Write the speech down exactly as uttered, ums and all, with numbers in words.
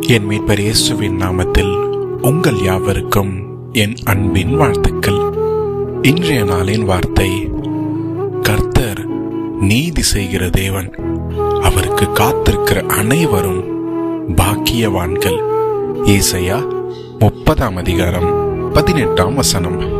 என் மீட்பர் இயேசுவின் நாமத்தில் உங்கள் யாவருக்கும் என் அன்பின் வாழ்த்துக்கள். இன்றைய நாளின் வார்த்தை, கர்த்தர் நீதி செய்கிற தேவன், அவருக்கு காத்திருக்கிற அனைவரும் பாக்கியவான்கள். ஏசாயா முப்பதாம் அதிகாரம் பதினெட்டாம் வசனம்.